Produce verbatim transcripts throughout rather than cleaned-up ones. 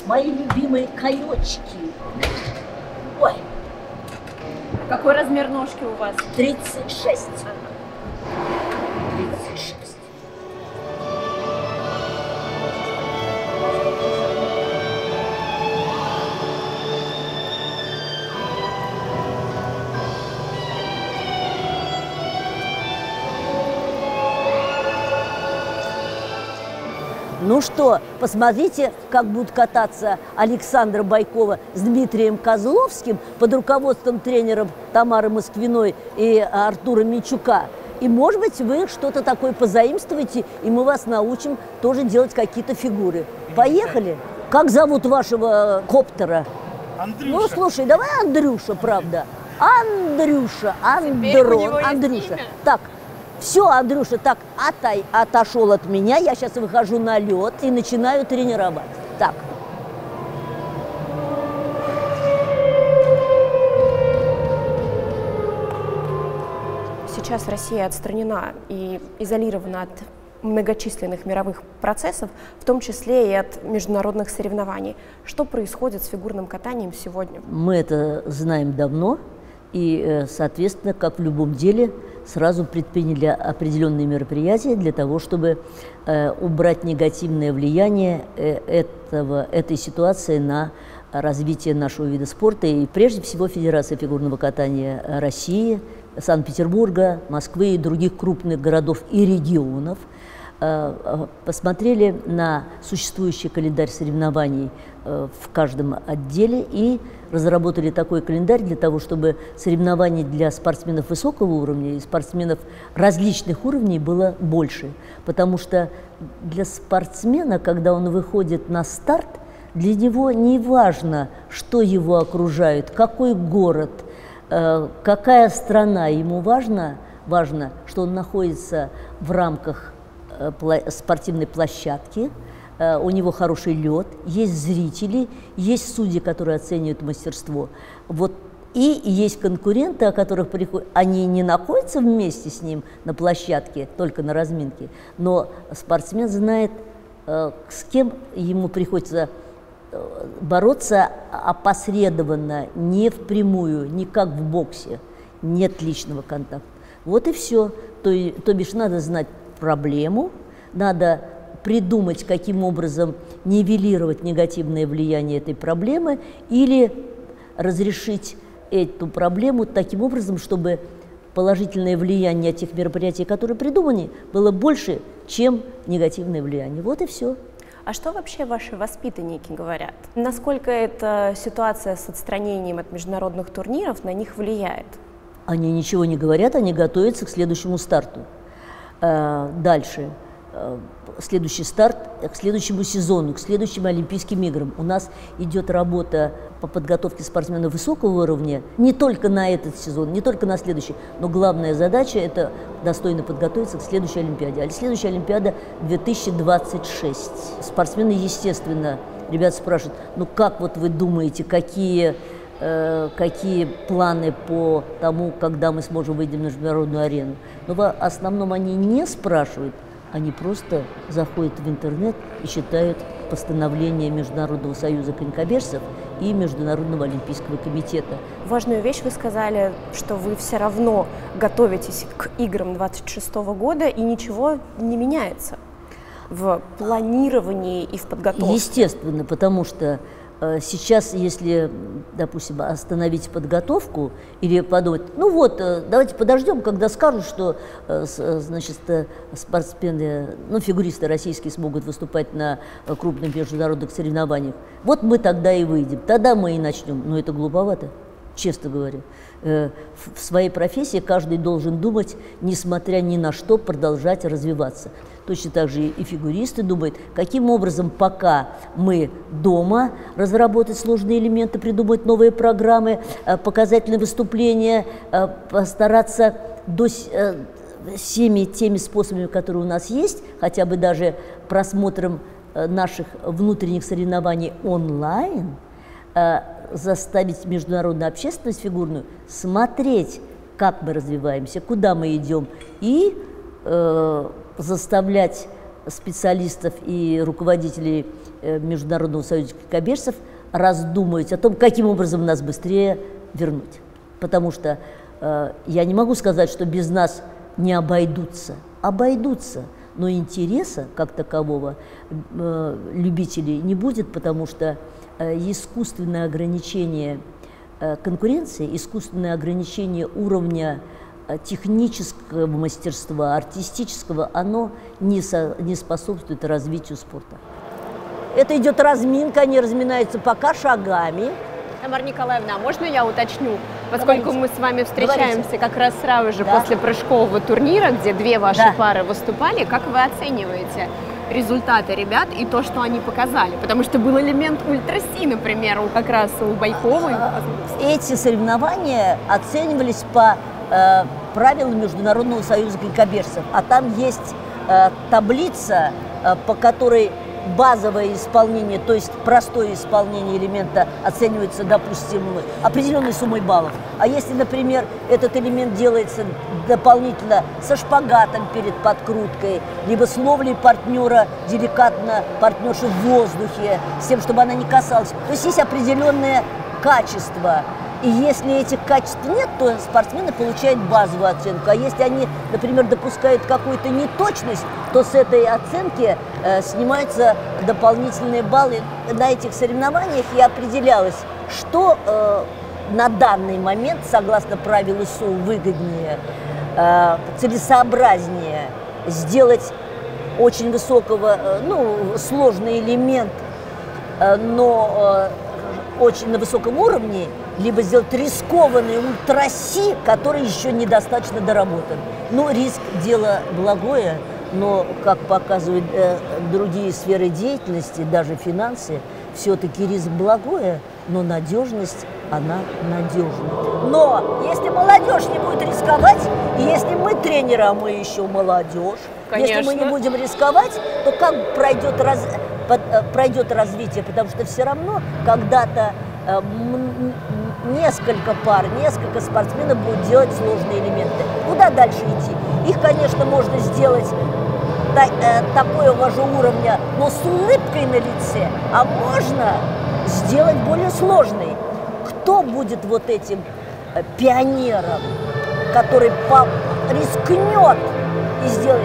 мои любимые конечки. Ой. Какой размер ножки у вас? тридцать шесть. тридцать шесть. Ну что, посмотрите, как будут кататься Александра Байкова с Дмитрием Козловским под руководством тренеров Тамары Москвиной и Артура Минчука. И, может быть, вы что-то такое позаимствуете, и мы вас научим тоже делать какие-то фигуры. Поехали! Как зовут вашего коптера? Андрюша. Ну, слушай, давай Андрюша, правда. Андрюша, Андрон, Андрюша. Так. Все, Андрюша, так, отай, отошел от меня, я сейчас выхожу на лед и начинаю тренировать. Так. Сейчас Россия отстранена и изолирована от многочисленных мировых процессов, в том числе и от международных соревнований. Что происходит с фигурным катанием сегодня? Мы это знаем давно, и, соответственно, как в любом деле, сразу предприняли определенные мероприятия для того, чтобы э, убрать негативное влияние э, этого, этой ситуации на развитие нашего вида спорта. И прежде всего Федерация фигурного катания России, Санкт-Петербурга, Москвы и других крупных городов и регионов э, посмотрели на существующий календарь соревнований э, в каждом отделе и разработали такой календарь для того, чтобы соревнований для спортсменов высокого уровня и спортсменов различных уровней было больше. Потому что для спортсмена, когда он выходит на старт, для него не важно, что его окружает, какой город, э, какая страна. Ему важно, важно, что он находится в рамках э, пла- спортивной площадки, у него хороший лед, есть зрители, есть судьи, которые оценивают мастерство. Вот. И есть конкуренты, о которых приходят, они не находятся вместе с ним на площадке, только на разминке, но спортсмен знает, с кем ему приходится бороться опосредованно, не впрямую, не как в боксе, нет личного контакта. Вот и все. То, то бишь надо знать проблему, надо придумать, каким образом нивелировать негативное влияние этой проблемы или разрешить эту проблему таким образом, чтобы положительное влияние этих мероприятий, которые придуманы, было больше, чем негативное влияние. Вот и все. А что вообще ваши воспитанники говорят? Насколько эта ситуация с отстранением от международных турниров на них влияет? Они ничего не говорят, они готовятся к следующему старту. Дальше. Следующий старт к следующему сезону, к следующим Олимпийским играм. У нас идет работа по подготовке спортсменов высокого уровня не только на этот сезон, не только на следующий, но главная задача – это достойно подготовиться к следующей Олимпиаде. А следующая Олимпиада две тысячи двадцать шесть. Спортсмены, естественно, ребята спрашивают, ну как вот вы думаете, какие, э, какие планы по тому, когда мы сможем выйти на международную арену? Но в основном они не спрашивают, они просто заходят в интернет и читают постановление Международного союза конькобежцев и Международного олимпийского комитета. Важную вещь вы сказали, что вы все равно готовитесь к играм двадцать шестого года, и ничего не меняется в планировании и в подготовке. Естественно, потому что сейчас, если, допустим, остановить подготовку или подумать, ну вот, давайте подождем, когда скажут, что, значит, спортсмены, ну, фигуристы российские смогут выступать на крупных международных соревнованиях, вот мы тогда и выйдем, тогда мы и начнем. Но это глуповато, честно говоря. В своей профессии каждый должен думать, несмотря ни на что, продолжать развиваться. Точно так же и фигуристы думают, каким образом, пока мы дома, разработать сложные элементы, придумать новые программы, показательные выступления, постараться до, всеми теми способами, которые у нас есть, хотя бы даже просмотром наших внутренних соревнований онлайн, заставить международную общественность фигурную смотреть, как мы развиваемся, куда мы идем, и э, заставлять специалистов и руководителей Международного союза конькобежцев раздумывать о том, каким образом нас быстрее вернуть. Потому что э, я не могу сказать, что без нас не обойдутся. Обойдутся, но интереса как такового э, любителей не будет, потому что э, искусственное ограничение э, конкуренции, искусственное ограничение уровня э, технического мастерства, артистического, оно не, со, не способствует развитию спорта. Это идет разминка, они разминаются пока шагами. Тамара Николаевна, а можно я уточню? Поскольку Говорите. мы с вами встречаемся Говорите. как раз сразу же Да. после прыжкового турнира, где две ваши Да. пары выступали, как вы оцениваете результаты ребят и то, что они показали? Потому что был элемент ультра-си, например, у, как раз у Байковой. Эти соревнования оценивались по э, правилам Международного союза конькобежцев, а там есть э, таблица, э, по которой базовое исполнение, то есть простое исполнение элемента оценивается, допустим, определенной суммой баллов. А если, например, этот элемент делается дополнительно со шпагатом перед подкруткой, либо с ловлей партнера, деликатно партнерши в воздухе, с тем, чтобы она не касалась, то есть есть определенное качество. И если этих качеств нет, то спортсмены получают базовую оценку. А если они, например, допускают какую-то неточность, то с этой оценки э, снимаются дополнительные баллы. На этих соревнованиях и определялось, что э, на данный момент, согласно правилу СОУ, выгоднее, э, целесообразнее сделать очень высокого, э, ну, сложный элемент, э, но э, очень на высоком уровне, либо сделать рискованный ультра-си, который еще недостаточно доработан. Ну, риск – дело благое, но, как показывают э, другие сферы деятельности, даже финансы, все-таки риск благое, но надежность, она надежна. Но если молодежь не будет рисковать, и если мы тренеры, а мы еще молодежь, Конечно. если мы не будем рисковать, то как пройдет, раз, под, пройдет развитие? Потому что все равно когда-то э, несколько пар, несколько спортсменов будут делать сложные элементы. Куда дальше идти? Их, конечно, можно сделать та, э, такого же уровня, но с улыбкой на лице, а можно сделать более сложный. Кто будет вот этим э, пионером, который по рискнет и сделает?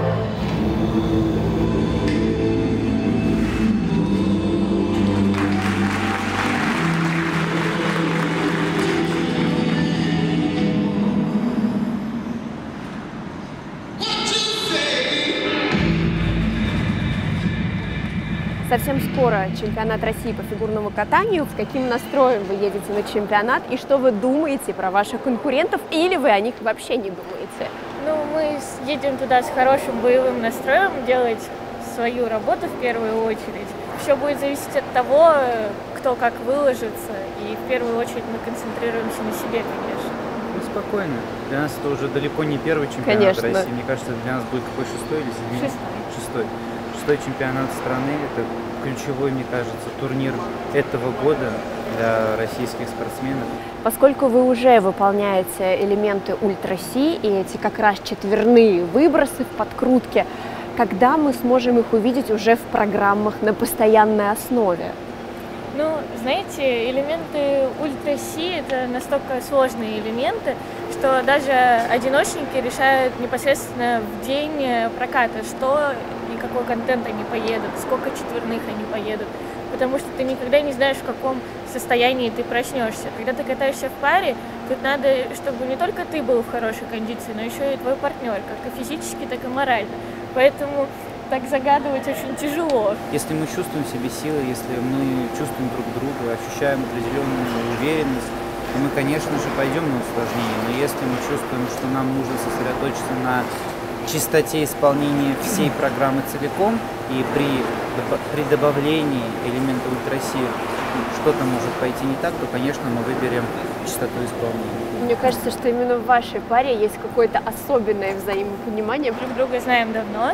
Совсем скоро чемпионат России по фигурному катанию. С каким настроем вы едете на чемпионат и что вы думаете про ваших конкурентов, или вы о них вообще не думаете? Ну, мы едем туда с хорошим боевым настроем, делать свою работу в первую очередь. Все будет зависеть от того, кто как выложится, и в первую очередь мы концентрируемся на себе, конечно. Ну, спокойно. Для нас это уже далеко не первый чемпионат Конечно. России. Мне кажется, для нас будет какой шестой или седьмой? Шестой. Шестой. Шестой чемпионат страны. Это ключевой, мне кажется, турнир этого года для российских спортсменов. Поскольку вы уже выполняете элементы ультра-си и эти как раз четверные выбросы в подкрутке, когда мы сможем их увидеть уже в программах на постоянной основе? Ну, знаете, элементы ультра-си – это настолько сложные элементы, что даже одиночники решают непосредственно в день проката, что и какой контент они поедут, сколько четверных они поедут. Потому что ты никогда не знаешь, в каком состоянии ты проснешься. Когда ты катаешься в паре, тут надо, чтобы не только ты был в хорошей кондиции, но еще и твой партнер, как и физически, так и морально. Поэтому так загадывать очень тяжело. Если мы чувствуем в себе силы, если мы чувствуем друг друга, ощущаем определенную уверенность, то мы, конечно же, пойдем на усложнение. Но если мы чувствуем, что нам нужно сосредоточиться на чистоте исполнения всей программы целиком, и при, при добавлении элемента ультра-си что-то может пойти не так, то, конечно, мы выберем чистоту исполнения. Мне кажется, что именно в вашей паре есть какое-то особенное взаимопонимание. Друг друга знаем давно,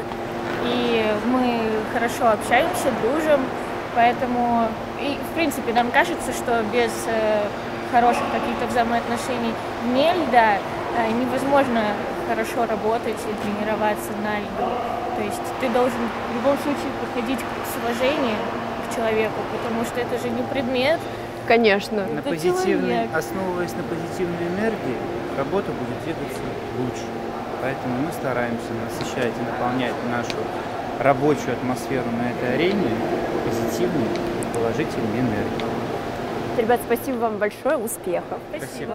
и мы хорошо общаемся, дружим, поэтому, и, в принципе, нам кажется, что без э, хороших каких-то взаимоотношений вне льда э, невозможно хорошо работать и тренироваться на льду. То есть ты должен в любом случае подходить с уважением к человеку, потому что это же не предмет. Конечно. На Это позитивной, человек. основываясь на позитивной энергии, работа будет двигаться лучше. Поэтому мы стараемся насыщать и наполнять нашу рабочую атмосферу на этой арене позитивной и положительной энергией. Ребят, спасибо вам большое, успехов. Спасибо.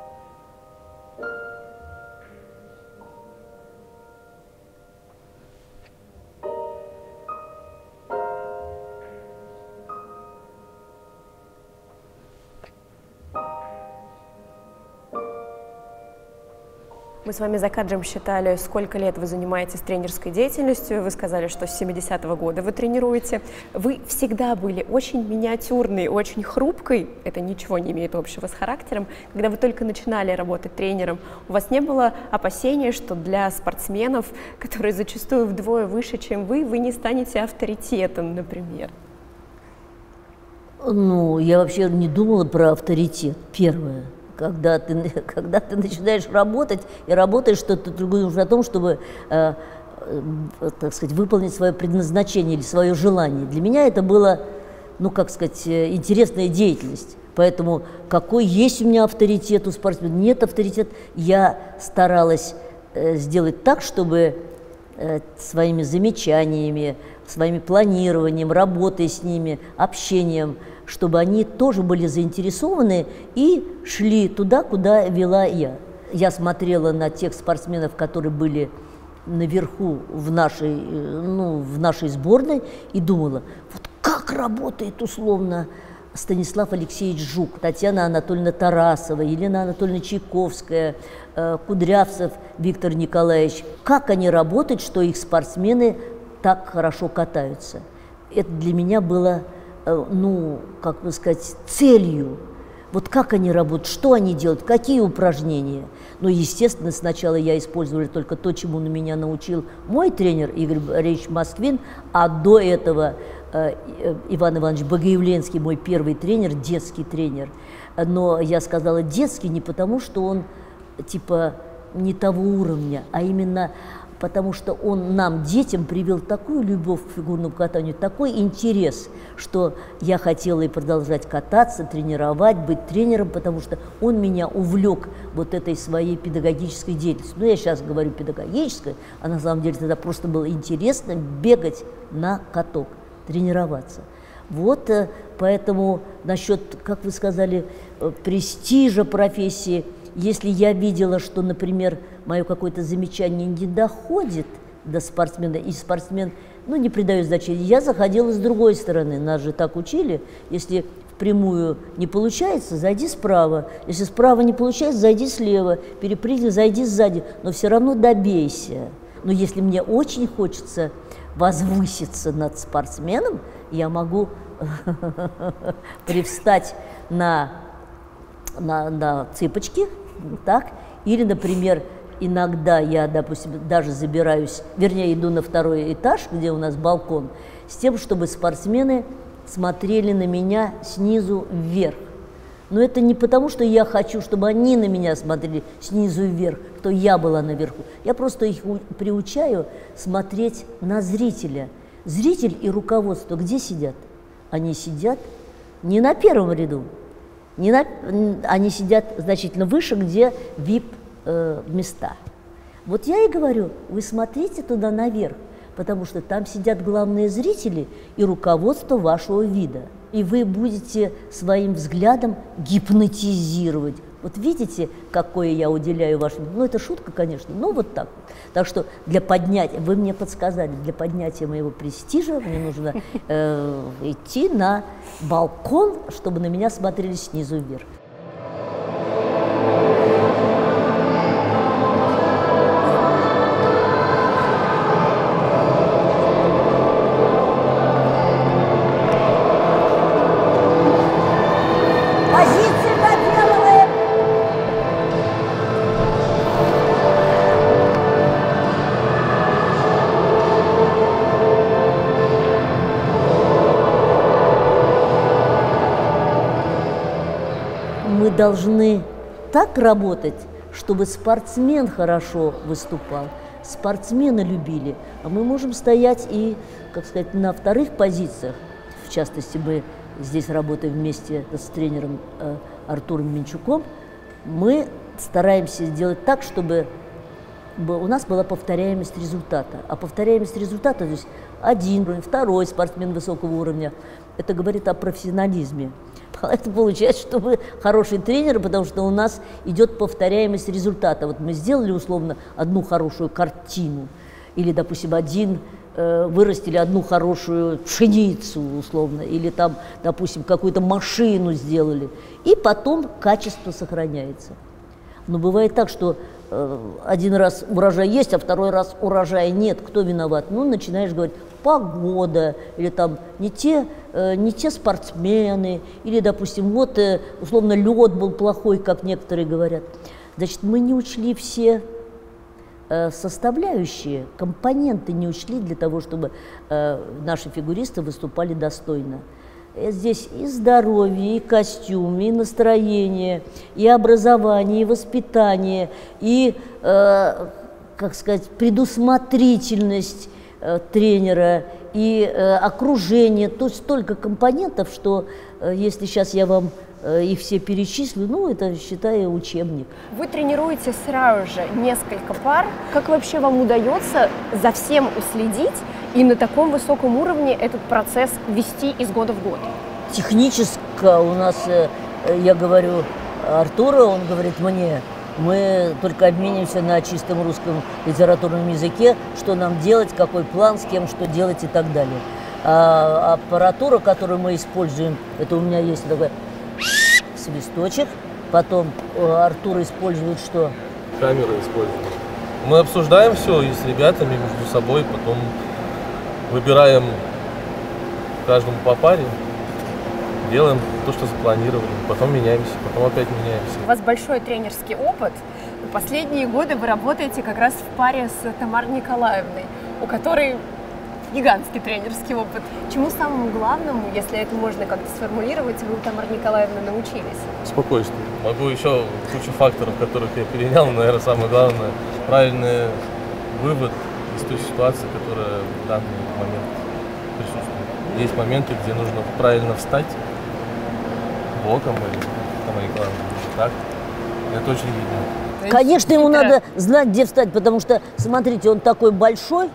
Мы с вами за кадром считали, сколько лет вы занимаетесь тренерской деятельностью. Вы сказали, что с семидесятого года вы тренируете. Вы всегда были очень миниатюрной, очень хрупкой. Это ничего не имеет общего с характером. Когда вы только начинали работать тренером, у вас не было опасения, что для спортсменов, которые зачастую вдвое выше, чем вы, вы не станете авторитетом, например? Ну, я вообще не думала про авторитет, первое. Когда ты, когда ты начинаешь работать, и работаешь, что ты думаешь о том, чтобы, э, э, так сказать, выполнить свое предназначение или свое желание. Для меня это было, ну, как сказать, интересная деятельность. Поэтому какой есть у меня авторитет у спортсмена, нет авторитета, я старалась э, сделать так, чтобы э, своими замечаниями, своим планированием, работой с ними, общением, чтобы они тоже были заинтересованы и шли туда, куда вела я. Я смотрела на тех спортсменов, которые были наверху в нашей, ну, в нашей сборной, и думала, вот как работает условно Станислав Алексеевич Жук, Татьяна Анатольевна Тарасова, Елена Анатольевна Чайковская, Кудрявцев Виктор Николаевич. Как они работают, что их спортсмены так хорошо катаются. Это для меня было, ну, как бы сказать, целью. Вот как они работают, что они делают, какие упражнения. Ну, естественно, сначала я использовала только то, чему на меня научил мой тренер Игорь Борисович Москвин, а до этого э, Иван Иванович Богоявленский, мой первый тренер, детский тренер. Но я сказала детский не потому, что он типа не того уровня, а именно потому что он нам, детям, привил такую любовь к фигурному катанию, такой интерес, что я хотела и продолжать кататься, тренировать, быть тренером, потому что он меня увлек вот этой своей педагогической деятельностью. Ну, я сейчас говорю педагогической, а на самом деле тогда просто было интересно бегать на каток, тренироваться. Вот поэтому насчет, как вы сказали, престижа профессии, если я видела, что, например, мое какое-то замечание не доходит до спортсмена, и спортсмен, ну, не придает значения, я заходила с другой стороны. Нас же так учили, если впрямую не получается, зайди справа, если справа не получается, зайди слева, перепрыгни, зайди сзади, но все равно добейся. Но если мне очень хочется возвыситься над спортсменом, я могу привстать на, на, на цыпочки, так, или, например, иногда я, допустим, даже забираюсь, вернее, иду на второй этаж, где у нас балкон, с тем, чтобы спортсмены смотрели на меня снизу вверх. Но это не потому, что я хочу, чтобы они на меня смотрели снизу вверх, что я была наверху. Я просто их приучаю смотреть на зрителя. Зритель и руководство где сидят? Они сидят не на первом ряду, не на, они сидят значительно выше, где вип-места. Вот я и говорю, вы смотрите туда наверх, потому что там сидят главные зрители и руководство вашего вида. И вы будете своим взглядом гипнотизировать. Вот видите, какое я уделяю вашему... Ну, это шутка, конечно, но вот так. Так что для поднятия... Вы мне подсказали, для поднятия моего престижа мне нужно э, идти на балкон, чтобы на меня смотрели снизу вверх. Должны так работать, чтобы спортсмен хорошо выступал, спортсмена любили. А мы можем стоять и, как сказать, на вторых позициях. В частности, мы здесь работаем вместе с тренером э, Артуром Менчуком. Мы стараемся сделать так, чтобы у нас была повторяемость результата. А повторяемость результата, то есть один, второй спортсмен высокого уровня, это говорит о профессионализме. Это получается, что мы хорошие тренеры, потому что у нас идет повторяемость результата. Вот мы сделали условно одну хорошую картину, или, допустим, один э, вырастили одну хорошую пшеницу, условно, или там, допустим, какую-то машину сделали, и потом качество сохраняется. Но бывает так, что э, один раз урожай есть, а второй раз урожая нет. Кто виноват? Ну, начинаешь говорить, погода, или там не те, э, не те спортсмены, или, допустим, вот, э, условно, лед был плохой, как некоторые говорят. Значит, мы не учли все э, составляющие, компоненты не учли для того, чтобы э, наши фигуристы выступали достойно. Здесь и здоровье, и костюм, и настроение, и образование, и воспитание, и, э, как сказать, предусмотрительность э, тренера, и э, окружение. То есть столько компонентов, что э, если сейчас я вам э, их все перечислю, ну, это, считаю, учебник. Вы тренируете сразу же несколько пар. Как вообще вам удается за всем уследить и на таком высоком уровне этот процесс вести из года в год? Технически у нас, я говорю Артуру, он говорит мне, мы только обменимся на чистом русском литературном языке, что нам делать, какой план, с кем что делать и так далее. А аппаратура, которую мы используем, это у меня есть такой свисточек, потом Артур использует что? Камеры используем. Мы обсуждаем все и с ребятами между собой, потом выбираем каждому по паре, делаем то, что запланировали, потом меняемся, потом опять меняемся. У вас большой тренерский опыт. Последние годы вы работаете как раз в паре с Тамарой Николаевной, у которой гигантский тренерский опыт. Чему самому главному, если это можно как-то сформулировать, вы у Тамары Николаевны научились? Спокойствие. Могу еще кучу факторов, которых я перенял, но, наверное, самое главное – правильный вывод из той ситуации, которая в данный момент присутствует. Есть моменты, где нужно правильно встать боком или там рекламой, так. Это очень видно. Конечно, ему надо знать, где встать, потому что, смотрите, он такой большой,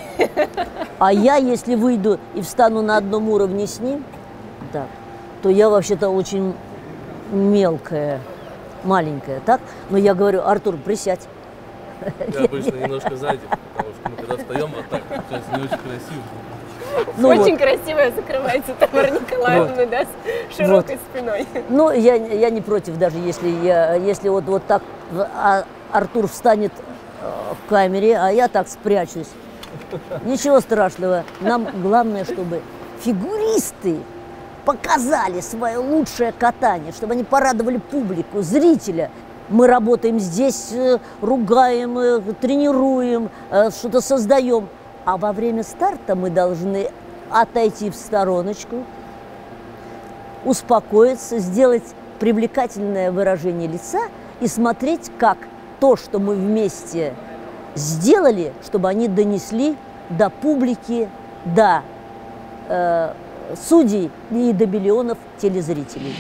а я, если выйду и встану на одном уровне с ним, да, то я вообще-то очень мелкая, маленькая, так? Но я говорю, Артур, присядь. Я обычно немножко сзади, потому что мы когда встаем вот так, получается не очень красиво. Ну, очень вот красиво закрывается Тамара Николаевна, вот, да, с широкой вот спиной. Ну, я, я не против, даже если, я, если вот, вот так а Артур встанет в камере, а я так спрячусь. Ничего страшного. Нам главное, чтобы фигуристы показали свое лучшее катание, чтобы они порадовали публику, зрителя. Мы работаем здесь, ругаем, тренируем, что-то создаем. А во время старта мы должны отойти в стороночку, успокоиться, сделать привлекательное выражение лица и смотреть, как то, что мы вместе сделали, чтобы они донесли до публики, до э, судей и до миллионов телезрителей.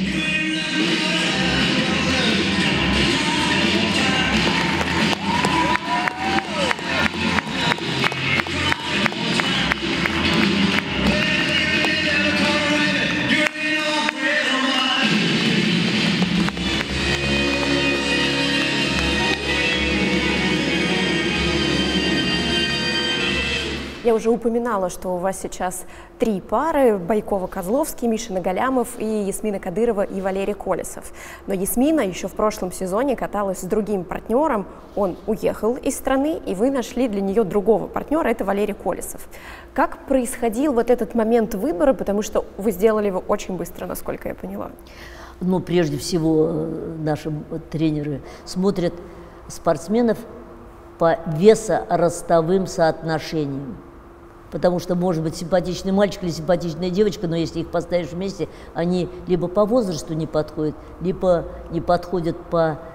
Я уже упоминала, что у вас сейчас три пары: Байкова-Козловский, Миша Нагалямов и Ясмина Кадырова и Валерий Колесов. Но Ясмина еще в прошлом сезоне каталась с другим партнером. Он уехал из страны, и вы нашли для нее другого партнера, это Валерий Колесов. Как происходил вот этот момент выбора, потому что вы сделали его очень быстро, насколько я поняла? Ну, прежде всего, наши тренеры смотрят спортсменов по весоростовым соотношениям. Потому что, может быть, симпатичный мальчик или симпатичная девочка, но если их поставишь вместе, они либо по возрасту не подходят, либо не подходят по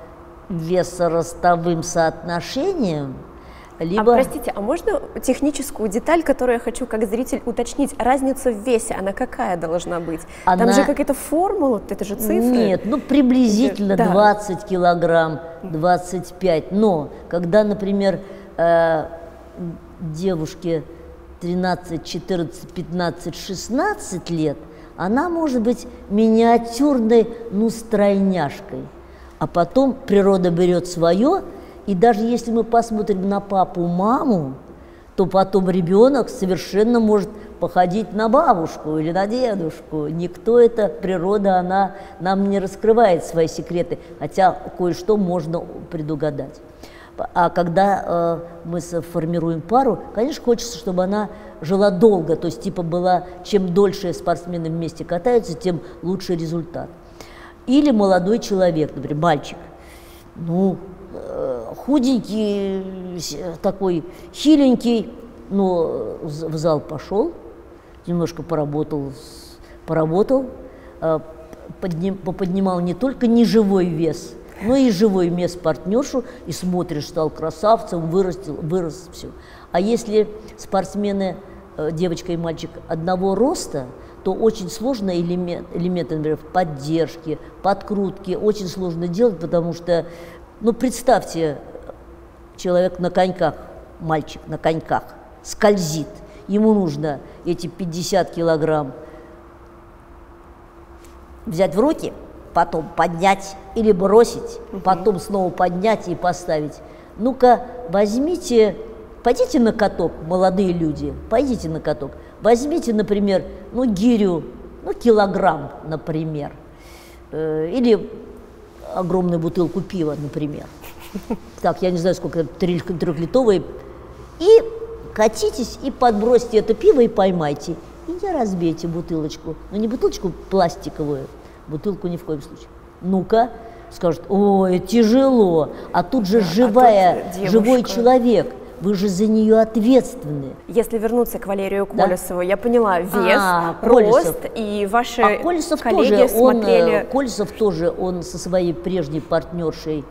весоростовым соотношением, либо... А простите, а можно техническую деталь, которую я хочу как зритель уточнить? Разница в весе, она какая должна быть? Она... Там же какая-то формула, это же цифры. Нет, ну приблизительно да. двадцать килограмм, двадцать пять. Но когда, например, э, девушке тринадцать, четырнадцать, пятнадцать, шестнадцать лет, она может быть миниатюрной, ну, стройняшкой. А потом природа берет свое, и даже если мы посмотрим на папу, маму, то потом ребенок совершенно может походить на бабушку или на дедушку. Никто это, природа, она нам не раскрывает свои секреты, хотя кое-что можно предугадать. А когда э, мы формируем пару, конечно, хочется, чтобы она жила долго, то есть типа была, чем дольше спортсмены вместе катаются, тем лучше результат. Или молодой человек, например, мальчик, ну, э, худенький, такой хиленький, но в зал пошел, немножко поработал, поработал, э, подним, поподнимал не только неживой вес, но и живой вес партнершу, и смотришь, стал красавцем, вырастил, вырос, все. А если спортсмены, э, девочка и мальчик одного роста, то очень сложно элемент, элементы, например, поддержки, подкрутки, очень сложно делать, потому что, ну, представьте, человек на коньках, мальчик на коньках, скользит, ему нужно эти пятьдесят килограмм взять в руки, потом поднять или бросить, угу. потом снова поднять и поставить. Ну-ка, возьмите, пойдите на каток, молодые люди, пойдите на каток. Возьмите, например, ну, гирю, ну, килограмм, например, э, или огромную бутылку пива, например. Так, я не знаю, сколько, трехлитровые. И катитесь, и подбросьте это пиво, и поймайте. И не разбейте бутылочку. Ну, не бутылочку пластиковую, бутылку ни в коем случае. Ну-ка, скажут, ой, тяжело. А тут же живая, а тут живой человек. Вы же за нее ответственны. Если вернуться к Валерию Колесову, да? Я поняла вес, а, рост, и ваши а Колесов коллеги тоже, смотрели… Он, Колесов тоже, он со своей прежней партнершей…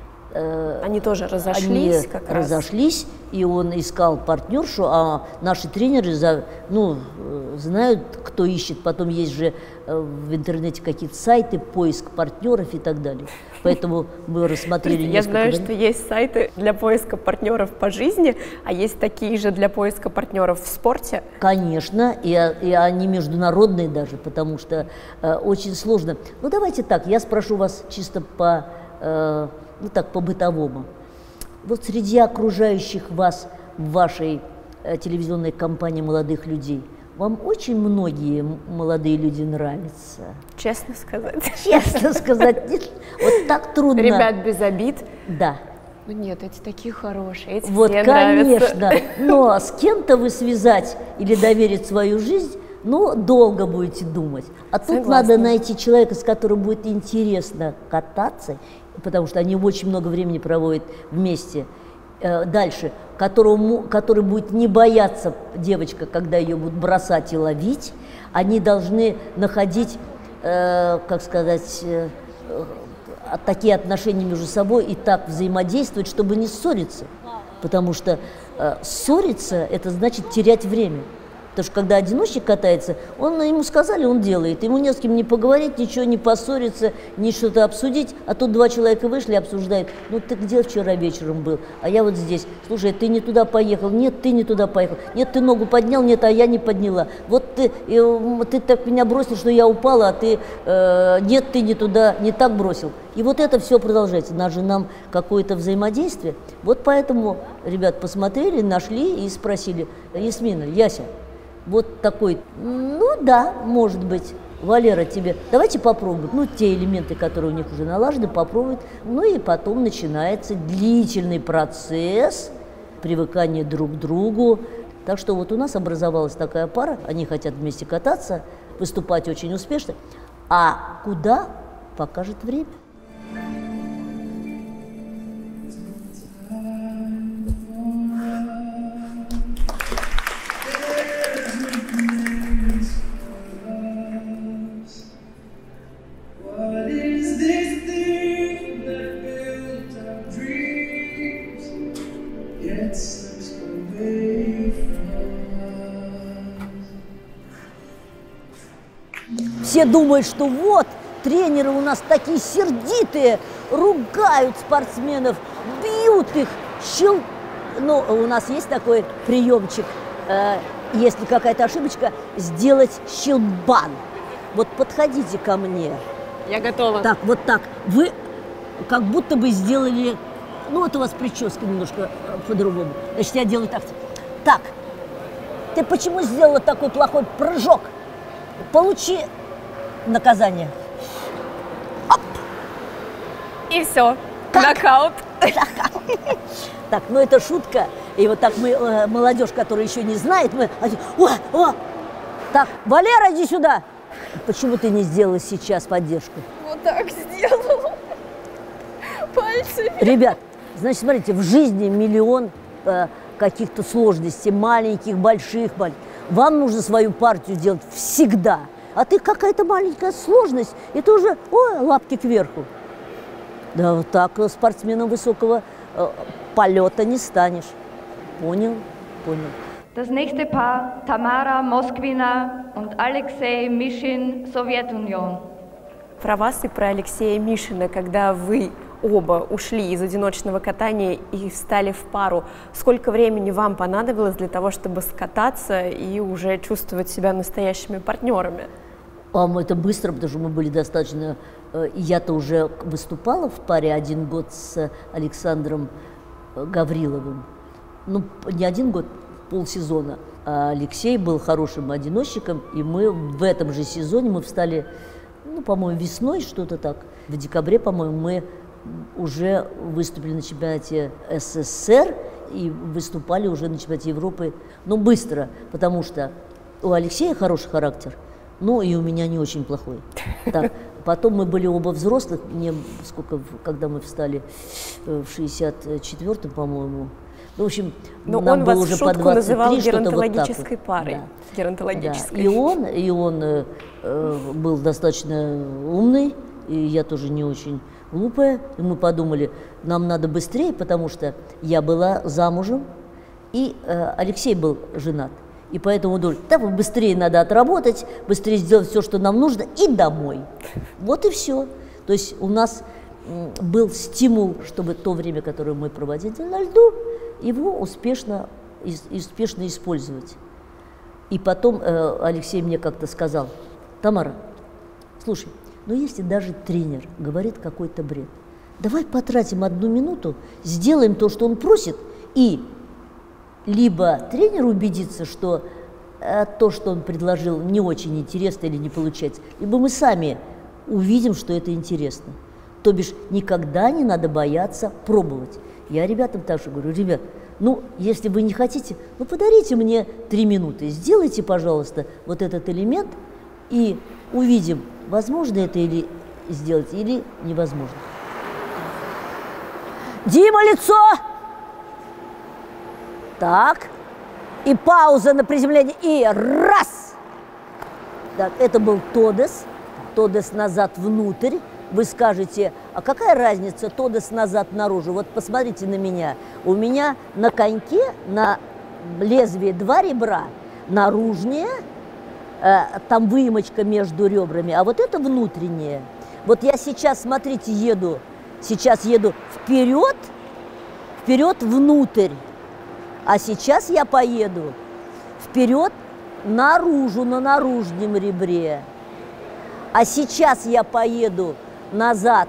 Э, они тоже разошлись они как разошлись, раз. И он искал партнершу, а наши тренеры за, ну, знают, кто ищет. Потом есть же в интернете какие-то сайты, поиск партнеров и так далее. Поэтому мы рассмотрели Я знаю, вариантов. что есть сайты для поиска партнеров по жизни, а есть такие же для поиска партнеров в спорте? Конечно, и, и они международные даже, потому что э, очень сложно. Ну, давайте так, я спрошу вас чисто по, э, ну, так, по-бытовому. Вот среди окружающих вас в вашей э, телевизионной компании молодых людей, вам очень многие молодые люди нравятся? Честно сказать. Честно сказать. Нет, вот так трудно. Ребят, без обид. Да. Ну нет, эти такие хорошие, эти вот, все конечно. нравятся. Но с кем-то вы связать или доверить свою жизнь, ну, долго будете думать. А тут Согласна. Надо найти человека, с которым будет интересно кататься, потому что они очень много времени проводят вместе. Дальше, которому, который будет не бояться девочка, когда ее будут бросать и ловить, они должны находить, э, как сказать, э, такие отношения между собой и так взаимодействовать, чтобы не ссориться, потому что э, ссориться – это значит терять время. Потому что когда одиночник катается, он, ему сказали, он делает. Ему не с кем не поговорить, ничего не поссориться, ни что-то обсудить. А тут два человека вышли, обсуждают. Ну, ты где вчера вечером был? А я вот здесь. Слушай, ты не туда поехал. Нет, ты не туда поехал. Нет, ты ногу поднял. Нет, а я не подняла. Вот ты, ты так меня бросил, что я упала, а ты… Э, нет, ты не туда, не так бросил. И вот это все продолжается. Надо же нам какое-то взаимодействие. Вот поэтому, ребят, посмотрели, нашли и спросили. Ясмина, Яся, вот такой, ну да, может быть, Валера тебе, давайте попробуем, ну те элементы, которые у них уже налажены, попробуют, ну и потом начинается длительный процесс привыкания друг к другу. Так что вот у нас образовалась такая пара, они хотят вместе кататься, выступать очень успешно, а куда покажет время. What is this thing that built Все думают, что вот, тренеры у нас такие сердитые, ругают спортсменов, бьют их, щел... Но у нас есть такой приемчик, э, если какая-то ошибочка, сделать щелбан. Вот подходите ко мне. Я готова. Так, вот так. Вы как будто бы сделали... Ну, вот у вас прическа немножко по-другому. Значит, я делаю так. Так, ты почему сделала такой плохой прыжок? Получи наказание. Оп! И все. Нокаут. Так, ну это шутка. И вот так мы, э, молодежь, которая еще не знает, мы... О, о! Так, Валера, иди сюда. Почему ты не сделала сейчас поддержку? Вот так сделала. Пальцами. Ребят, значит, смотрите, в жизни миллион э, каких-то сложностей, маленьких, больших, маленьких. Вам нужно свою партию делать всегда. А ты какая-то маленькая сложность, и ты уже, ой, лапки кверху. Да вот так спортсменом высокого э, полета не станешь. Понял? Понял. Das nächste Paar, Tamara Moskvina und Alexei Mishin, Sowjetunion. Про вас и про Алексея Мишина, когда вы оба ушли из одиночного катания и встали в пару. Сколько времени вам понадобилось для того, чтобы скататься и уже чувствовать себя настоящими партнерами? А мы это быстро, потому что мы были достаточно... Я-то уже выступала в паре один год с Александром Гавриловым. Ну, не один год, полсезона. А Алексей был хорошим одиночником, и мы в этом же сезоне мы встали, ну, по-моему, весной, что-то так. В декабре, по-моему, мы уже выступили на чемпионате СССР и выступали уже на чемпионате Европы, но быстро, потому что у Алексея хороший характер, ну и у меня не очень плохой. Так, потом мы были оба взрослых, мне сколько, когда мы встали в шестьдесят четвёртом, по-моему. Ну, в общем, но нам он было вас уже в шутку по двадцать три, называл вот геронтологической вот. парой. Да. Геронтологической. Да. И он, и он э, был достаточно умный, и я тоже не очень глупая. И мы подумали, нам надо быстрее, потому что я была замужем, и э, Алексей был женат. И поэтому думали, да, быстрее надо отработать, быстрее сделать все, что нам нужно, и домой. Вот и все. То есть у нас м, был стимул, чтобы то время, которое мы проводили на льду, его успешно, из, успешно использовать. И потом э, Алексей мне как-то сказал, Тамара, слушай, но если даже тренер говорит какой-то бред, давай потратим одну минуту, сделаем то, что он просит, и либо тренер убедится, что э, то, что он предложил, не очень интересно или не получается, либо мы сами увидим, что это интересно. То бишь никогда не надо бояться пробовать. Я ребятам также говорю, ребят, ну, если вы не хотите, ну, подарите мне три минуты, сделайте, пожалуйста, вот этот элемент, и увидим, возможно это или сделать, или невозможно. Дима, лицо! Так, и пауза на приземление, и раз! Так, это был Тодес, Тодес назад внутрь. Вы скажете, а какая разница Тодес назад наружу? Вот посмотрите на меня. У меня на коньке, на лезвии два ребра, наружнее, э, там выемочка между ребрами, а вот это внутреннее. Вот я сейчас, смотрите, еду, сейчас еду вперед, вперед внутрь, а сейчас я поеду вперед наружу, на наружном ребре. А сейчас я поеду назад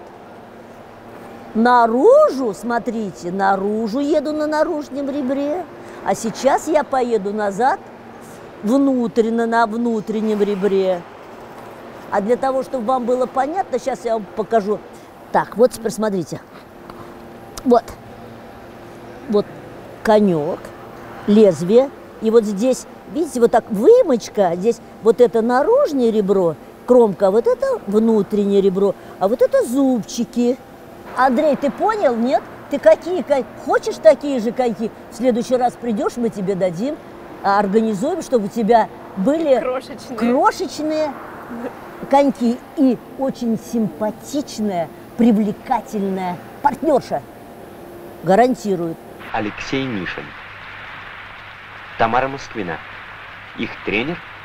наружу, смотрите, наружу еду на наружном ребре, а сейчас я поеду назад внутренно на внутреннем ребре. А для того, чтобы вам было понятно, сейчас я вам покажу. Так, вот теперь смотрите. Вот. Вот конек, лезвие. И вот здесь, видите, вот так выемочка, здесь вот это наружное ребро, кромка, а вот это внутреннее ребро, а вот это зубчики. Андрей, ты понял, нет? Ты какие коньки? Хочешь такие же коньки? В следующий раз придешь, мы тебе дадим, организуем, чтобы у тебя были Крошечные. крошечные коньки и очень симпатичная, привлекательная партнерша. Гарантирует. Алексей Мишин, Тамара Москвина, их тренер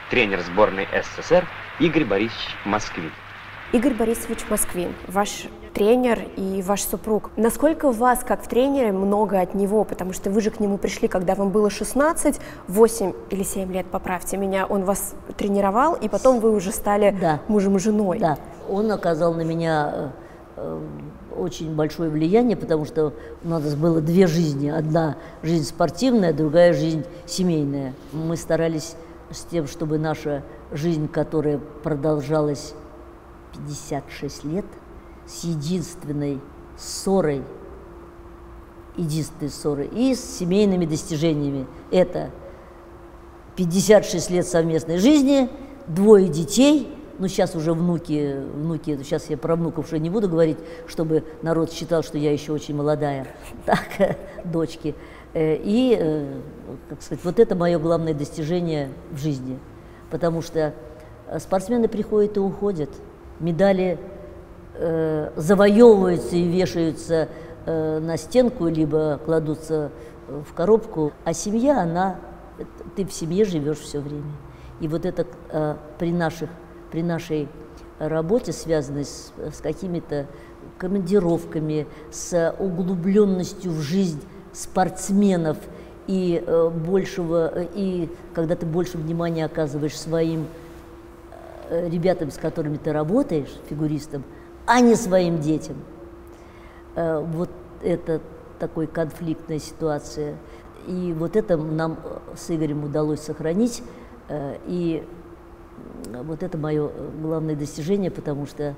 тренер сборной СССР Игорь Борисович Москвин. Игорь Борисович Москвин, ваш тренер и ваш супруг. Насколько у вас, как в тренере, много от него? Потому что вы же к нему пришли, когда вам было шестнадцать, восемь или семь лет, поправьте меня, он вас тренировал, и потом вы уже стали да. мужем и женой. Да, он оказал на меня э, очень большое влияние, потому что у нас было две жизни. Одна жизнь спортивная, другая жизнь семейная. Мы старались с тем, чтобы наша жизнь, которая продолжалась пятьдесят шесть лет, с единственной ссорой, единственной ссорой и с семейными достижениями. Это пятьдесят шесть лет совместной жизни, двое детей, ну сейчас уже внуки, внуки, сейчас я про внуков уже не буду говорить, чтобы народ считал, что я еще очень молодая, так, дочки. И, как сказать, вот это мое главное достижение в жизни, потому что спортсмены приходят и уходят. Медали э, завоевываются и вешаются э, на стенку, либо кладутся в коробку, а семья, она, ты в семье живешь все время. И вот это э, при, наших, при нашей работе, связанной с, с какими-то командировками, с углубленностью в жизнь спортсменов и э, большего, и когда ты больше внимания оказываешь своим ребятам, с которыми ты работаешь, фигуристам, а не своим детям. Вот это такая конфликтная ситуация. И вот это нам с Игорем удалось сохранить. И вот это мое главное достижение, потому что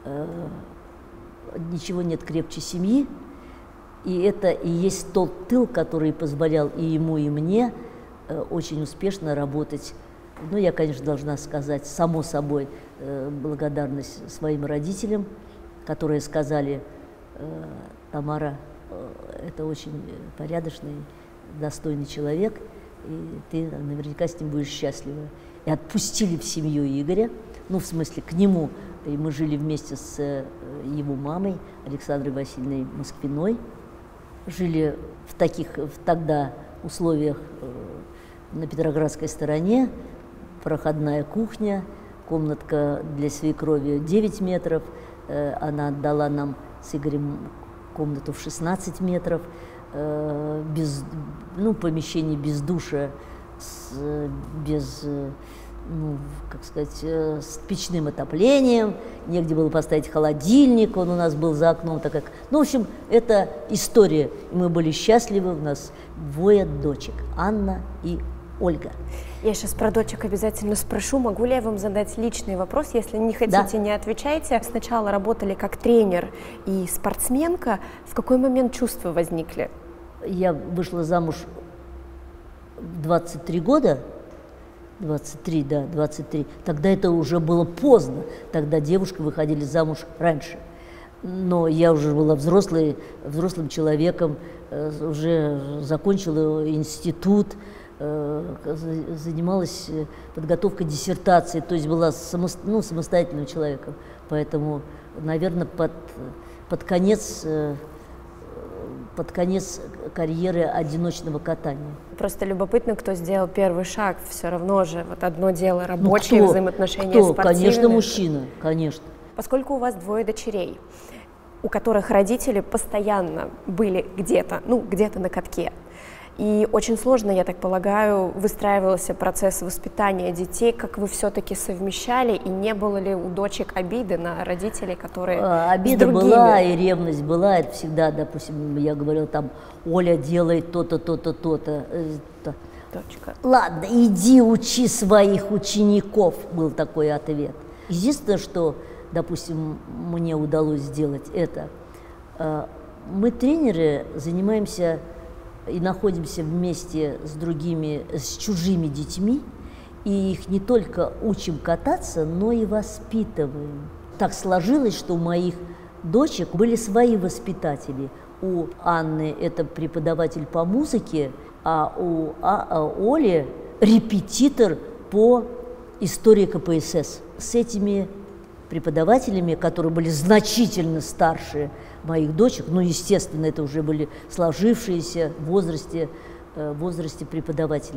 ничего нет крепче семьи. И это и есть тот тыл, который позволял и ему, и мне очень успешно работать. Ну, я, конечно, должна сказать, само собой, э, благодарность своим родителям, которые сказали: э, Тамара, э, это очень порядочный, достойный человек, и ты наверняка с ним будешь счастлива. И отпустили в семью Игоря, ну, в смысле, к нему. И мы жили вместе с э, его мамой, Александрой Васильевной Москвиной. Жили в таких, в тогда условиях э, на Петроградской стороне. Проходная кухня, комнатка для свекрови девять метров. Она отдала нам с Игорем комнату в шестнадцать метров, без, ну, помещение без душа, с, без, ну, как сказать, с печным отоплением, негде было поставить холодильник, он у нас был за окном, так как, ну, в общем, это история. Мы были счастливы, у нас двое дочек, Анна и Ольга. Я сейчас про дочек обязательно спрошу. Могу ли я вам задать личный вопрос? Если не хотите, да. не отвечайте. Сначала работали как тренер и спортсменка. В какой момент чувства возникли? Я вышла замуж в двадцать три года. двадцать три, да, двадцать три. Тогда это уже было поздно. Тогда девушки выходили замуж раньше. Но я уже была взрослой, взрослым человеком, уже закончила институт, занималась подготовкой диссертации, то есть была само, ну, самостоятельным человеком. Поэтому, наверное, под, под, конец, под конец карьеры одиночного катания. Просто любопытно, кто сделал первый шаг. Все равно же вот одно дело рабочие ну, кто? взаимоотношения кто? спортивные. Конечно, мужчина, конечно. Поскольку у вас двое дочерей, у которых родители постоянно были где-то, ну, где-то на катке, и очень сложно, я так полагаю, выстраивался процесс воспитания детей. Как вы все-таки совмещали, и не было ли у дочек обиды на родителей, которые Обида была, и ревность была. Это всегда, допустим, я говорила, там, Оля делает то-то, то-то, то-то. Дочка. Ладно, иди учи своих учеников, был такой ответ. Единственное, что, допустим, мне удалось сделать, это мы, тренеры, занимаемся и находимся вместе с другими, с чужими детьми, и их не только учим кататься, но и воспитываем. Так сложилось, что у моих дочек были свои воспитатели. У Анны это преподаватель по музыке, а у а, а Оли репетитор по истории ка пэ эс эс. С этими преподавателями, которые были значительно старше моих дочек, ну, естественно, это уже были сложившиеся в возрасте, в возрасте преподаватели,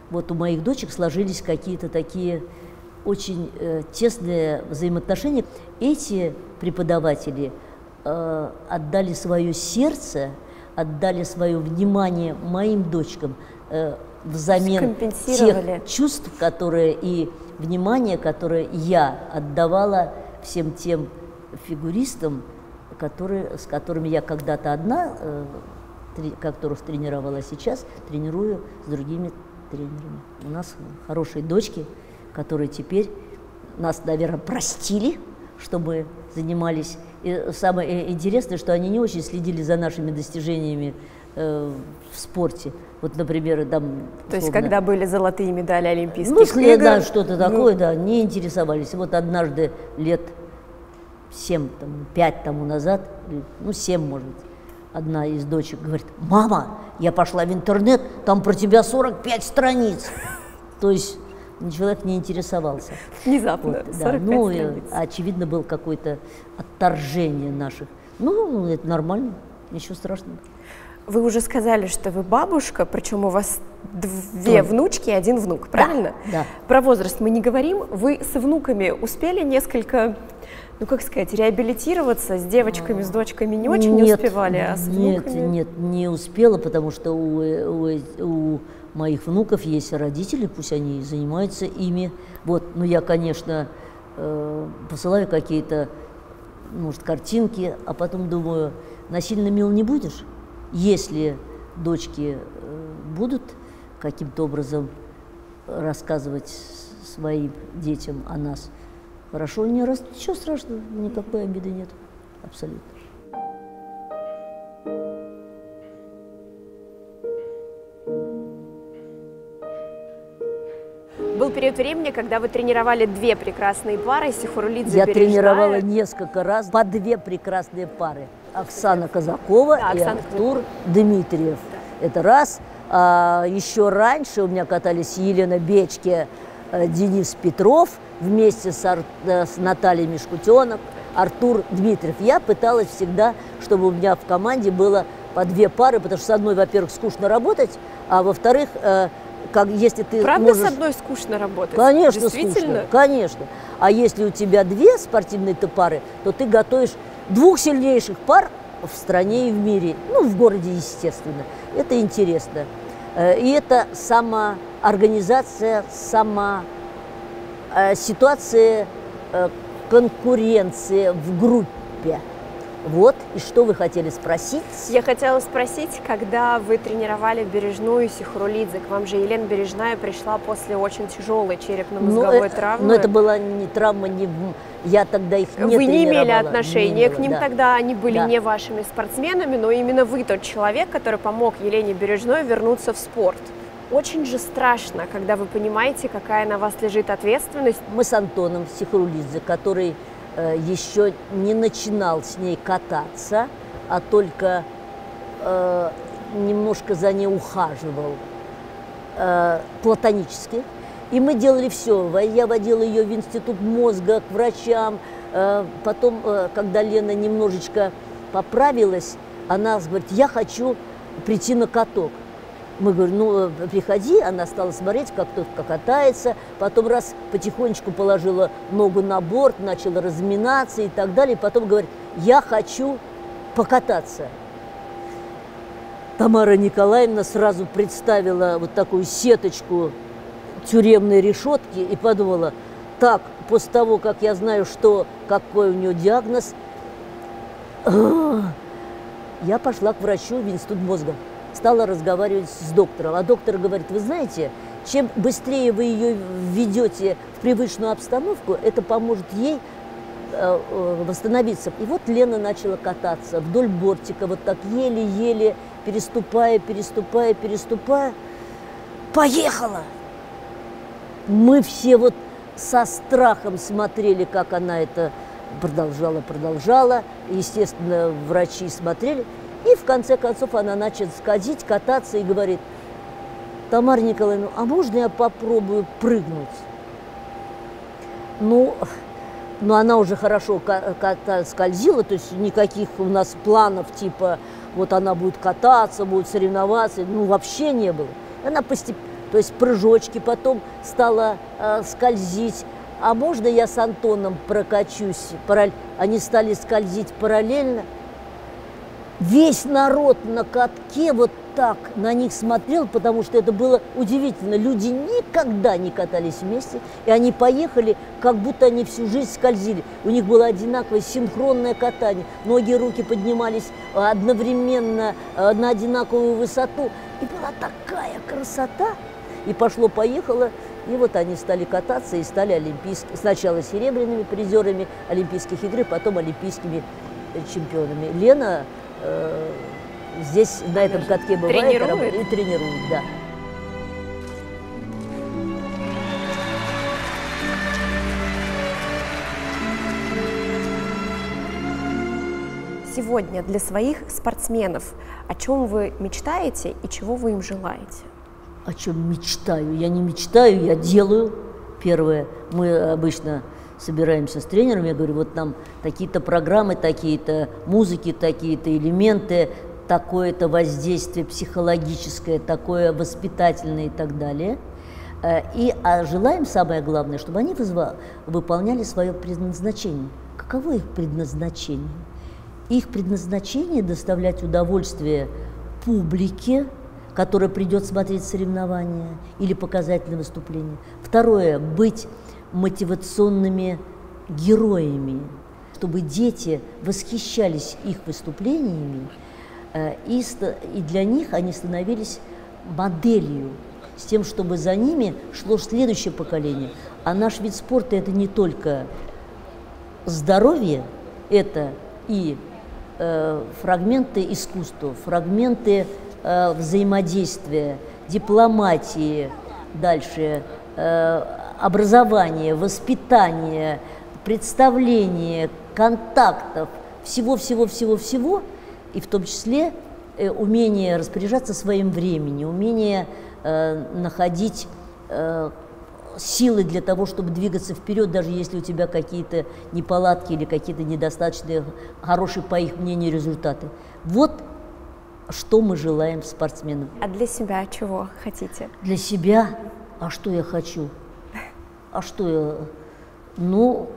вот у моих дочек сложились какие-то такие очень э, тесные взаимоотношения. Эти преподаватели э, отдали свое сердце, отдали свое внимание моим дочкам э, взамен тех чувств, которые и внимания, которое я отдавала всем тем фигуристам, которые, с которыми я когда-то одна, э, три, которых тренировала, сейчас тренирую с другими тренерами. У нас хорошие дочки, которые теперь нас, наверное, простили, что мы занимались. И самое интересное, что они не очень следили за нашими достижениями э, в спорте. Вот, например, там... То есть, когда были золотые медали Олимпийских ну, игр? Да, что-то такое, ну... да, не интересовались. Вот однажды лет семь, там, пять тому назад, ну, семь, может быть, одна из дочек говорит: мама, я пошла в интернет, там про тебя сорок пять страниц. То есть человек не интересовался. Внезапно, вот, да. Ну, и, очевидно, был какое-то отторжение наших. Ну, это нормально, ничего страшного. Вы уже сказали, что вы бабушка, причем у вас две Кто? внучки и один внук, правильно? Да, да. Про возраст мы не говорим. Вы с внуками успели несколько, ну как сказать, реабилитироваться? С девочками, с дочками не очень нет, не успевали, а с нет, внуками? Нет, не успела, потому что у, у, у моих внуков есть родители, пусть они занимаются ими. Вот, ну я, конечно, э, посылаю какие-то, может, картинки, а потом думаю, насильно мил не будешь? Если дочки э, будут каким-то образом рассказывать своим детям о нас, хорошо, не раз, ничего страшного, никакой обиды нет, абсолютно. Был период времени, когда вы тренировали две прекрасные пары, Сихорулидзе, Я Бережная. тренировала несколько раз по две прекрасные пары. Оксана Казакова да, и Оксана Артур Дмитриев. Да. Это раз. А, еще раньше у меня катались Елена Бечке, Денис Петров вместе с, Ар... с Натальей Мишкутенок, Артур Дмитриев. Я пыталась всегда, чтобы у меня в команде было по две пары, потому что с одной, во-первых, скучно работать, а во-вторых, как, если ты Правда, можешь... с одной скучно работать? Конечно, скучно, конечно. А если у тебя две спортивные-то пары, то ты готовишь двух сильнейших пар в стране и в мире, ну, в городе, естественно. Это интересно. И это самоорганизация, сама ситуация конкуренции в группе. Вот, и что вы хотели спросить? Я хотела спросить, когда вы тренировали Бережную и Сихорулидзе, к вам же Елена Бережная пришла после очень тяжелой черепно-мозговой ну, травмы. Но это была не травма, не... я тогда их не Вы не имели тренировала. отношения не к ним да. тогда, они были да. не вашими спортсменами, но именно вы тот человек, который помог Елене Бережной вернуться в спорт. Очень же страшно, когда вы понимаете, какая на вас лежит ответственность. Мы с Антоном Сихорулидзе, который еще не начинал с ней кататься, а только э, немножко за ней ухаживал э, платонически. И мы делали все. Я водила ее в институт мозга, к врачам. Э, потом, э, когда Лена немножечко поправилась, она говорит: я хочу прийти на каток. Мы говорим: ну, приходи. Она стала смотреть, как кто-то катается. Потом раз потихонечку положила ногу на борт, начала разминаться и так далее. Потом говорит: я хочу покататься. Тамара Николаевна сразу представила вот такую сеточку тюремной решетки и подумала: так, после того, как я знаю, что, какой у нее диагноз, я пошла к врачу в институт мозга. Стала разговаривать с доктором. А доктор говорит: вы знаете, чем быстрее вы ее введете в привычную обстановку, это поможет ей э, э, восстановиться. И вот Лена начала кататься вдоль бортика, вот так еле-еле, переступая, переступая, переступая. Поехала! Мы все вот со страхом смотрели, как она это продолжала, продолжала. Естественно, врачи смотрели. И в конце концов она начала скользить, кататься и говорит: Тамара Николаевна, а можно я попробую прыгнуть? Ну, ну она уже хорошо скользила, то есть никаких у нас планов типа вот она будет кататься, будет соревноваться, ну вообще не было. Она постепенно, То есть прыжочки, потом стала э, скользить. А можно я с Антоном прокачусь? Параль... Они стали скользить параллельно. Весь народ на катке вот так на них смотрел, потому что это было удивительно. Люди никогда не катались вместе, и они поехали, как будто они всю жизнь скользили. У них было одинаковое синхронное катание. Ноги, руки поднимались одновременно на одинаковую высоту. И была такая красота. И пошло-поехало. И вот они стали кататься и стали олимпийскими, сначала серебряными призерами Олимпийских игр, потом олимпийскими чемпионами. Лена э, здесь на этом катке бывает тренирует? И тренирует, да. Сегодня для своих спортсменов о чем вы мечтаете и чего вы им желаете? О чем мечтаю? Я не мечтаю, я делаю. Первое, мы обычно собираемся с тренером, я говорю, вот нам такие-то программы, такие-то музыки, такие-то элементы, такое-то воздействие психологическое, такое воспитательное и так далее. И а желаем, самое главное, чтобы они выполняли свое предназначение. Каково их предназначение? Их предназначение – доставлять удовольствие публике, которая придет смотреть соревнования или показательные выступления. Второе – быть мотивационными героями, чтобы дети восхищались их выступлениями, и для них они становились моделью, с тем, чтобы за ними шло следующее поколение. А наш вид спорта – это не только здоровье, это и э, фрагменты искусства, фрагменты э, взаимодействия, дипломатии, дальше э, образование, воспитание, представление, контактов, всего-всего-всего-всего, и в том числе э, умение распоряжаться своим временем, умение э, находить э, силы для того, чтобы двигаться вперед, даже если у тебя какие-то неполадки или какие-то недостаточные, хорошие, по их мнению, результаты. Вот что мы желаем спортсменам. А для себя чего хотите? Для себя? А что я хочу? А что я... Ну,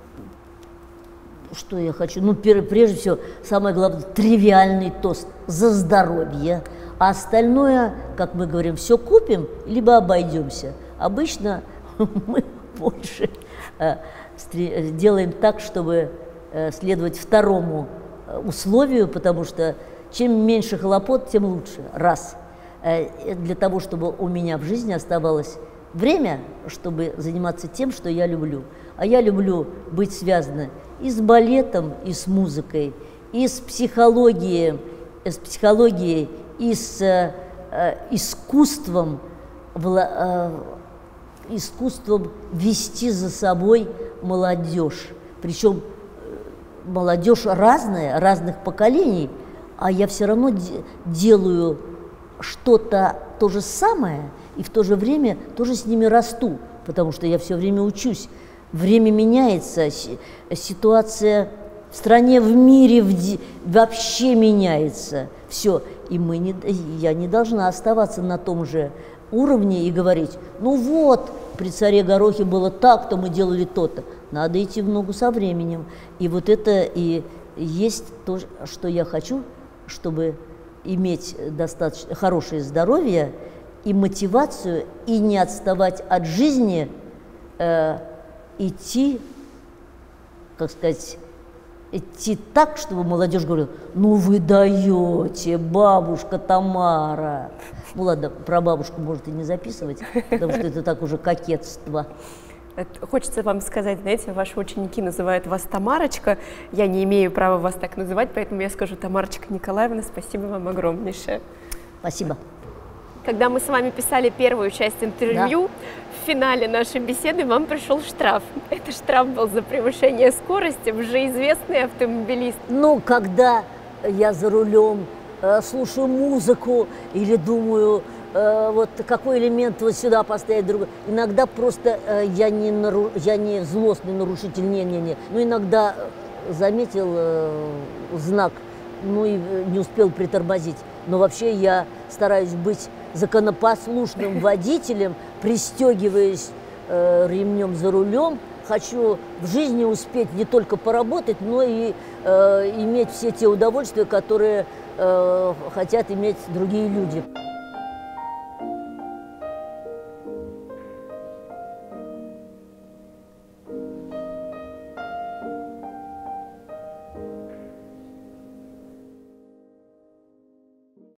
что я хочу? Ну, прежде всего, самое главное, тривиальный тост за здоровье. А остальное, как мы говорим, все купим, либо обойдемся. Обычно мы больше э, делаем так, чтобы э, следовать второму э, условию, потому что чем меньше хлопот, тем лучше. Раз. Э, для того, чтобы у меня в жизни оставалось время, чтобы заниматься тем, что я люблю. А я люблю быть связанной и с балетом, и с музыкой, и с психологией, и с психологией, и с э, э, искусством, вла, э, искусством вести за собой молодежь. Причем молодежь разная, разных поколений, а я все равно де делаю что-то то же самое, и в то же время тоже с ними расту, потому что я все время учусь. Время меняется, ситуация в стране, в мире в вообще меняется. Все. И мы не, я не должна оставаться на том же уровне и говорить, ну вот, при царе Горохе было так, то мы делали то-то. Надо идти в ногу со временем. И вот это и есть то, что я хочу, чтобы иметь достаточно хорошее здоровье и мотивацию, и не отставать от жизни, э, идти, как сказать, идти так, чтобы молодежь говорила, ну вы даете, бабушка Тамара. Ну ладно, про бабушку может и не записывать, потому что это так уже кокетство. Хочется вам сказать, знаете, ваши ученики называют вас Тамарочка, я не имею права вас так называть, поэтому я скажу Тамарочка Николаевна, спасибо вам огромнейшее. Спасибо. Когда мы с вами писали первую часть интервью, да, в финале нашей беседы вам пришел штраф. Это штраф был за превышение скорости, вы же известный автомобилист. Ну, когда я за рулем э, слушаю музыку или думаю, э, вот какой элемент вот сюда поставить, другой. Иногда просто э, я, не нару... я не злостный нарушитель, не-не-не. Но иногда заметил э, знак, ну и не успел притормозить. Но вообще я стараюсь быть законопослушным водителем, пристегиваясь э, ремнем за рулем. Хочу в жизни успеть не только поработать, но и э, иметь все те удовольствия, которые э, хотят иметь другие люди.